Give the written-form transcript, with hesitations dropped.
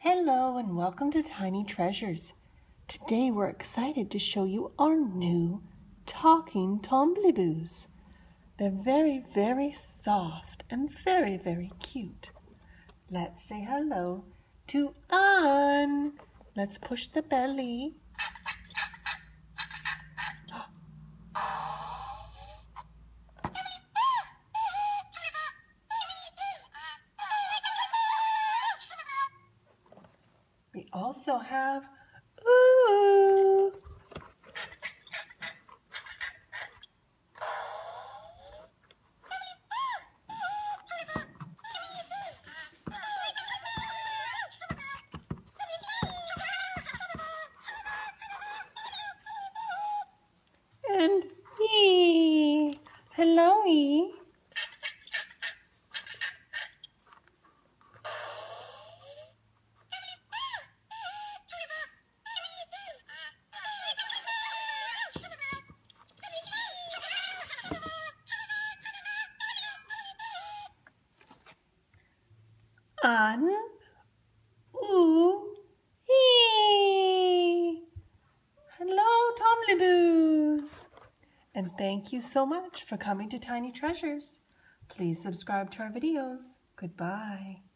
Hello and welcome to Tiny Treasures. Today we're excited to show you our new talking Tombliboos. They're very, very soft and very, very cute. Let's say hello to Ann. Let's push the belly. We also have Ooh. And E. Hello, E. An, oo, ee. Hello, Tombliboos. And thank you so much for coming to Tiny Treasures. Please subscribe to our videos. Goodbye.